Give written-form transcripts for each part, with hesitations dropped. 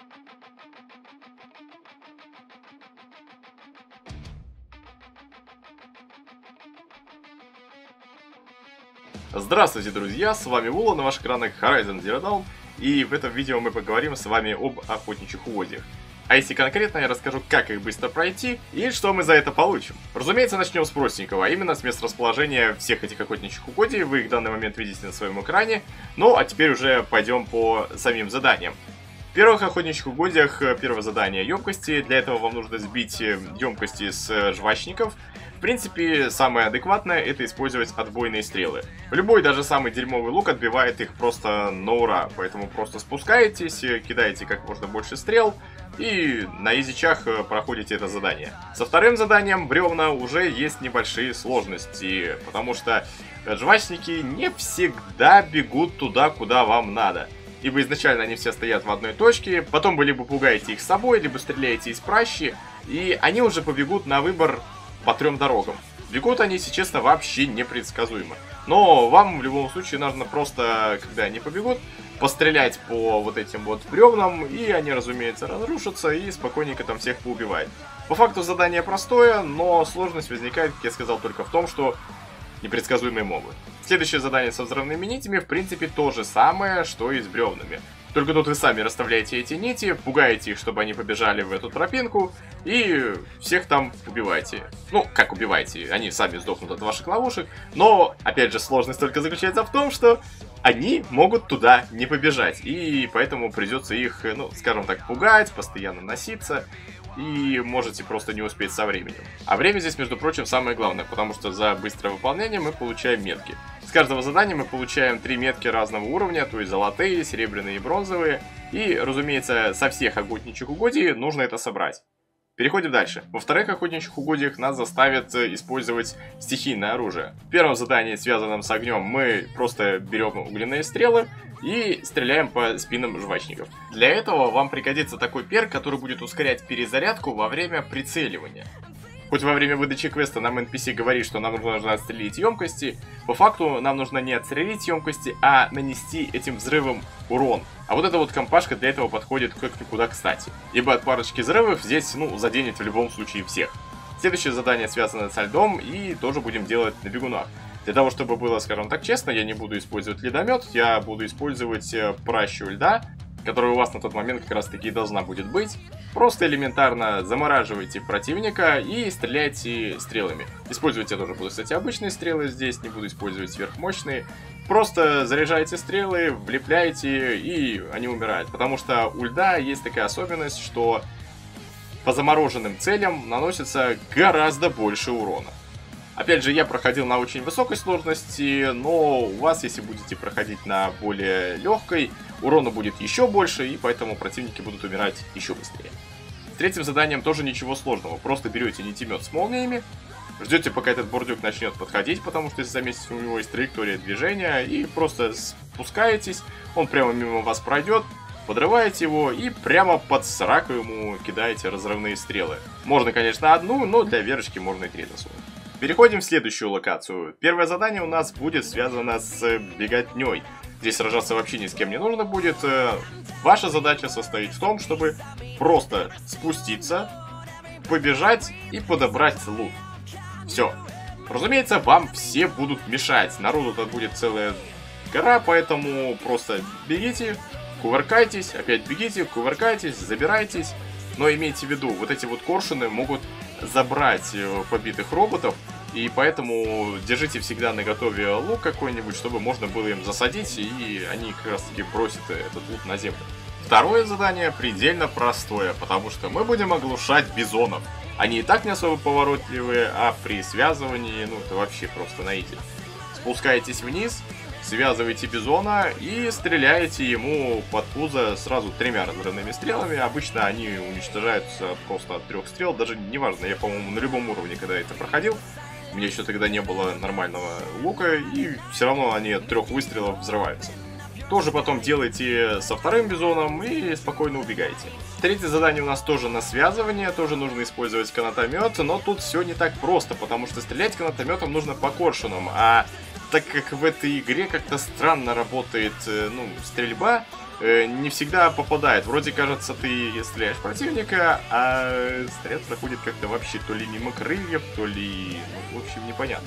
Здравствуйте, друзья, с вами Вула, на ваших экранах Horizon Zero Dawn, и в этом видео мы поговорим с вами об охотничьих угодьях. А если конкретно, я расскажу, как их быстро пройти и что мы за это получим. Разумеется, начнем с простенького, а именно с мест расположения всех этих охотничьих угодий. Вы их в данный момент видите на своем экране. Ну, а теперь уже пойдем по самим заданиям. В первых охотничьих угодьях первое задание емкости. Для этого вам нужно сбить емкости с жвачников. В принципе, самое адекватное это использовать отбойные стрелы. Любой, даже самый дерьмовый лук отбивает их просто на ура. Поэтому просто спускаетесь, кидаете как можно больше стрел и на изичах проходите это задание. Со вторым заданием бревна уже есть небольшие сложности, потому что жвачники не всегда бегут туда, куда вам надо. Ибо изначально они все стоят в одной точке, потом вы либо пугаете их с собой, либо стреляете из пращи, и они уже побегут на выбор по 3 дорогам. Бегут они, если честно, вообще непредсказуемо. Но вам в любом случае нужно просто, когда они побегут, пострелять по вот этим вот бревнам, и они, разумеется, разрушатся, и спокойненько там всех поубивает. По факту задание простое, но сложность возникает, как я сказал, только в том, что непредсказуемые мобы. Следующее задание со взрывными нитями, в принципе, то же самое, что и с бревнами. Только тут вы сами расставляете эти нити, пугаете их, чтобы они побежали в эту тропинку, и всех там убиваете. Ну, как убиваете, они сами сдохнут от ваших ловушек, но, опять же, сложность только заключается в том, что они могут туда не побежать, и поэтому придется их, ну, скажем так, пугать, постоянно носиться, и можете просто не успеть со временем. А время здесь, между прочим, самое главное, потому что за быстрое выполнение мы получаем метки. С каждого задания мы получаем 3 метки разного уровня, то есть золотые, серебряные и бронзовые. И, разумеется, со всех охотничьих угодий нужно это собрать. Переходим дальше. Во вторых охотничьих угодьях нас заставят использовать стихийное оружие. В первом задании, связанном с огнем, мы просто берем огненные стрелы и стреляем по спинам жвачников. Для этого вам пригодится такой перк, который будет ускорять перезарядку во время прицеливания. Хоть во время выдачи квеста нам NPC говорит, что нам нужно отстрелить емкости, по факту нам нужно не отстрелить емкости, а нанести этим взрывом урон. А вот эта вот компашка для этого подходит как никуда кстати. Ибо от парочки взрывов здесь, ну, заденет в любом случае всех. Следующее задание связано со льдом и тоже будем делать на бегунах. Для того, чтобы было, скажем так, честно, я не буду использовать ледомет, я буду использовать пращу льда, которая у вас на тот момент как раз таки и должна будет быть. Просто элементарно замораживайте противника и стреляйте стрелами. Использовать я тоже буду, кстати, обычные стрелы здесь, не буду использовать сверхмощные. Просто заряжайте стрелы, влепляйте, и они умирают. Потому что у льда есть такая особенность, что по замороженным целям наносится гораздо больше урона. Опять же, я проходил на очень высокой сложности, но у вас, если будете проходить на более легкой, урона будет еще больше, и поэтому противники будут умирать еще быстрее. С третьим заданием тоже ничего сложного. Просто берете нитемет с молниями, ждете, пока этот бурдюк начнет подходить, потому что, если заметите, у него есть траектория движения, и просто спускаетесь, он прямо мимо вас пройдет, подрываете его и прямо под сраку ему кидаете разрывные стрелы. Можно, конечно, одну, но для верочки можно и 3 засунуть. Переходим в следующую локацию. Первое задание у нас будет связано с беготней. Здесь сражаться вообще ни с кем не нужно будет. Ваша задача состоит в том, чтобы просто спуститься, побежать и подобрать лут. Все. Разумеется, вам все будут мешать. Народу тут будет целая гора, поэтому просто бегите, кувыркайтесь, опять бегите, кувыркайтесь, забирайтесь. Но имейте в виду, вот эти вот коршуны могут забрать побитых роботов, и поэтому держите всегда наготове лук какой-нибудь, чтобы можно было им засадить, и они как раз таки бросят этот лут на землю. Второе задание предельно простое, потому что мы будем оглушать бизонов. Они и так не особо поворотливые, а при связывании, ну, это вообще просто на изи. Спускаетесь вниз, связываете бизона и стреляете ему под пузо сразу 3 разрывными стрелами. Обычно они уничтожаются просто от 3 стрел, даже неважно, я, по-моему, на любом уровне, когда это проходил, у меня еще тогда не было нормального лука, и все равно они от 3 выстрелов взрываются. Тоже потом делайте со вторым бизоном и спокойно убегаете. Третье задание у нас тоже на связывание, тоже нужно использовать канатомет, но тут все не так просто, потому что стрелять канатометом нужно по коршунам, а так как в этой игре как-то странно работает, ну, стрельба, не всегда попадает. Вроде кажется, ты стреляешь в противника, а снаряд проходит как-то вообще то ли мимо крыльев, то ли... Ну, в общем, непонятно.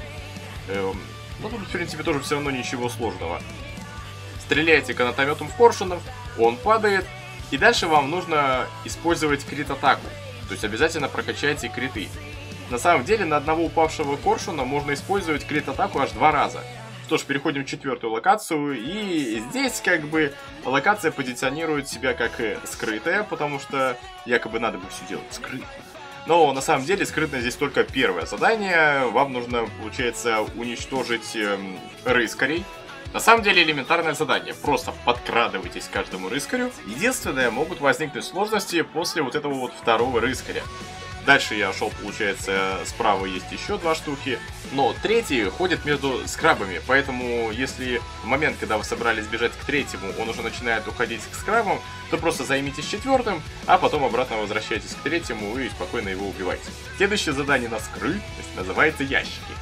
Но тут, в принципе, тоже все равно ничего сложного. Стреляете гранатометом в коршунов, он падает, и дальше вам нужно использовать крит-атаку. То есть обязательно прокачайте криты. На самом деле, на одного упавшего коршуна можно использовать крит-атаку аж 2 раза. Что ж, переходим в 4-ю локацию, и здесь как бы локация позиционирует себя как скрытая, потому что якобы надо бы все делать скрытно. Но на самом деле скрытно здесь только первое задание. Вам нужно, получается, уничтожить рыскарей. На самом деле элементарное задание. Просто подкрадывайтесь к каждому рыскарю. Единственное, могут возникнуть сложности после вот этого вот второго рыскаря. Дальше я шел, получается, справа есть еще 2 штуки. Но третий ходит между скрабами. Поэтому, если в момент, когда вы собрались бежать к третьему, он уже начинает уходить к скрабам, то просто займитесь 4-м, а потом обратно возвращайтесь к третьему и спокойно его убивайте. Следующее задание на скрытность называется ящики.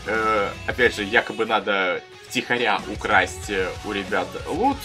Опять же, якобы надо втихаря украсть у ребят лут,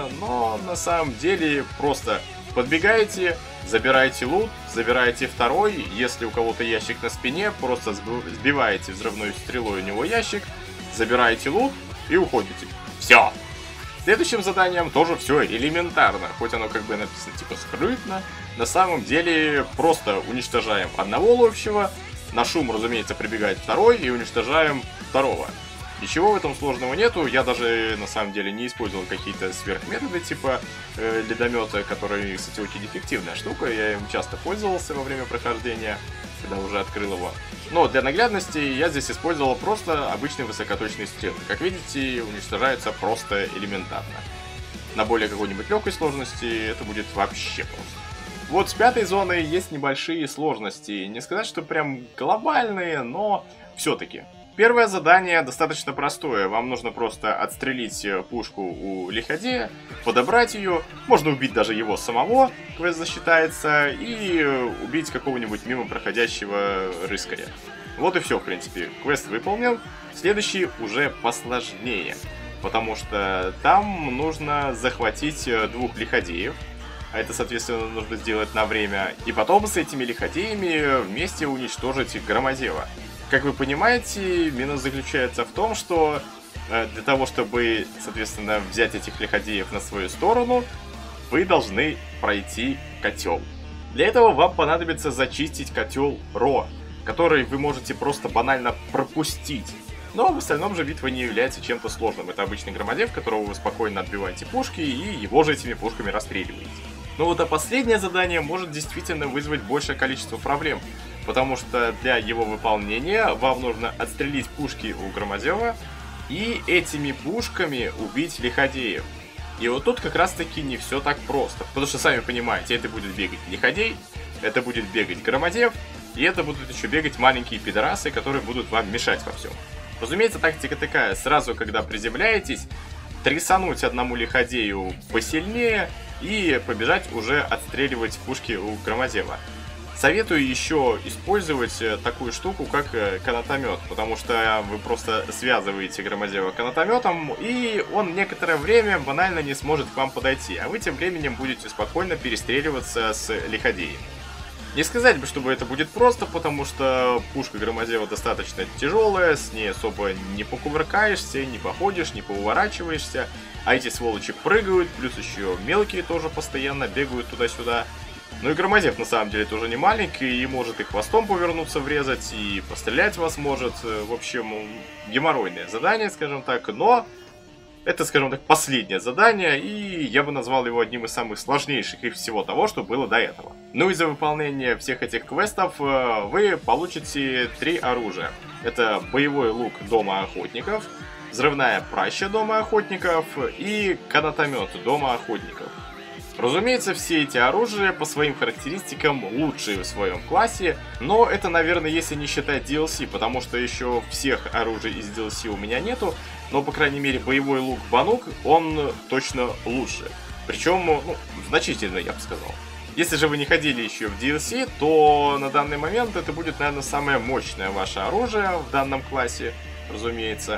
но на самом деле просто подбегаете, забираете лут, забираете второй, если у кого-то ящик на спине, просто сбиваете взрывной стрелой у него ящик, забираете лут и уходите. Все. Следующим заданием тоже все элементарно, хоть оно как бы написано типа скрытно, на самом деле просто уничтожаем одного ловчего, на шум, разумеется, прибегает второй и уничтожаем второго. Ничего в этом сложного нету, я даже на самом деле не использовал какие-то сверхметоды типа ледомета, который, кстати, очень эффективная штука, я им часто пользовался во время прохождения, когда уже открыл его. Но для наглядности я здесь использовал просто обычные высокоточные стрелы. Как видите, уничтожаются просто элементарно. На более какой-нибудь легкой сложности это будет вообще просто. Вот с 5-й зоной есть небольшие сложности, не сказать, что прям глобальные, но все-таки. Первое задание достаточно простое. Вам нужно просто отстрелить пушку у лиходея, подобрать ее, можно убить даже его самого, квест засчитается, и убить какого-нибудь мимо проходящего рыскаря. Вот и все, в принципе. Квест выполнен. Следующий уже посложнее, потому что там нужно захватить 2 лиходеев. А это, соответственно, нужно сделать на время. И потом с этими лиходеями вместе уничтожить громозева. Как вы понимаете, минус заключается в том, что для того, чтобы, соответственно, взять этих лиходеев на свою сторону, вы должны пройти котел. Для этого вам понадобится зачистить котел Ро, который вы можете просто банально пропустить. Но в остальном же битва не является чем-то сложным. Это обычный громозев, которого вы спокойно отбиваете пушки и его же этими пушками расстреливаете. Но вот последнее задание может действительно вызвать большее количество проблем. Потому что для его выполнения вам нужно отстрелить пушки у громозева и этими пушками убить лиходеев. И вот тут как раз таки не все так просто. Потому что, сами понимаете, это будет бегать лиходей, это будет бегать громозев, и это будут еще бегать маленькие пидорасы, которые будут вам мешать во всем. Разумеется, тактика такая: сразу, когда приземляетесь, трясануть одному лиходею посильнее и побежать уже отстреливать пушки у громозева. Советую еще использовать такую штуку, как канатомет, потому что вы просто связываете громозева канатометом, и он некоторое время банально не сможет к вам подойти, а вы тем временем будете спокойно перестреливаться с лиходеем. Не сказать бы, чтобы это будет просто, потому что пушка громозева достаточно тяжелая, с ней особо не покувыркаешься, не походишь, не поуворачиваешься, а эти сволочи прыгают, плюс еще мелкие тоже постоянно бегают туда-сюда. Ну и громозев на самом деле тоже не маленький, и может и хвостом повернуться, врезать, и пострелять вас может. В общем, геморройное задание, скажем так, но это, скажем так, последнее задание, и я бы назвал его одним из самых сложнейших из всего того, что было до этого. Ну и за выполнение всех этих квестов вы получите 3 оружия. Это боевой лук Дома Охотников, взрывная праща Дома Охотников и канатомет Дома Охотников. Разумеется, все эти оружия по своим характеристикам лучшие в своем классе, но это, наверное, если не считать DLC, потому что еще всех оружий из DLC у меня нету, но, по крайней мере, боевой лук Банук, он точно лучше. Причем, ну, значительно, я бы сказал. Если же вы не ходили еще в DLC, то на данный момент это будет, наверное, самое мощное ваше оружие в данном классе, разумеется.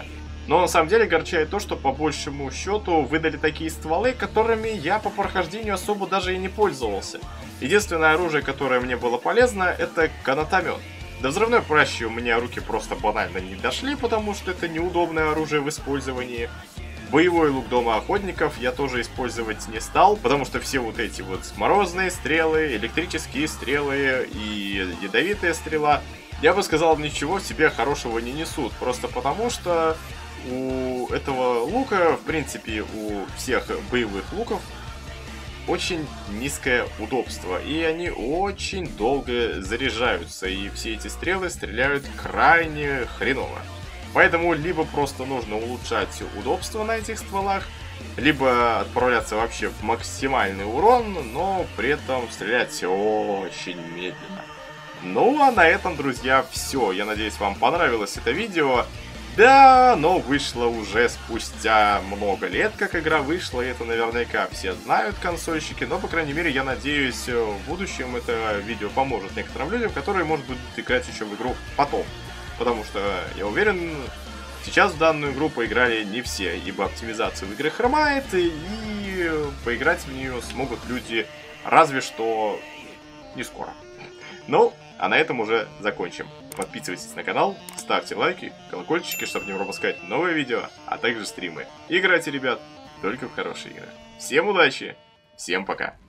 Но на самом деле огорчает то, что по большему счету выдали такие стволы, которыми я по прохождению особо даже и не пользовался. Единственное оружие, которое мне было полезно, это канатомет. До взрывной пращи у меня руки просто банально не дошли, потому что это неудобное оружие в использовании. Боевой лук дома охотников я тоже использовать не стал, потому что все вот эти вот морозные стрелы, электрические стрелы и ядовитая стрела, я бы сказал, ничего в себе хорошего не несут. Просто потому что у этого лука, в принципе, у всех боевых луков, очень низкое удобство, и они очень долго заряжаются, и все эти стрелы стреляют крайне хреново. Поэтому либо просто нужно улучшать удобство на этих стволах, либо отправляться вообще в максимальный урон, но при этом стрелять очень медленно. Ну а на этом, друзья, все. Я надеюсь, вам понравилось это видео. Да, оно вышло уже спустя много лет, как игра вышла, и это наверняка все знают консольщики, но, по крайней мере, я надеюсь, в будущем это видео поможет некоторым людям, которые, может быть, будут играть еще в игру потом. Потому что, я уверен, сейчас в данную игру поиграли не все, ибо оптимизация в игре хромает, и поиграть в нее смогут люди разве что не скоро. Ну, а на этом уже закончим. Подписывайтесь на канал, ставьте лайки, колокольчики, чтобы не пропускать новые видео, а также стримы. Играйте, ребят, только в хорошие игры. Всем удачи, всем пока!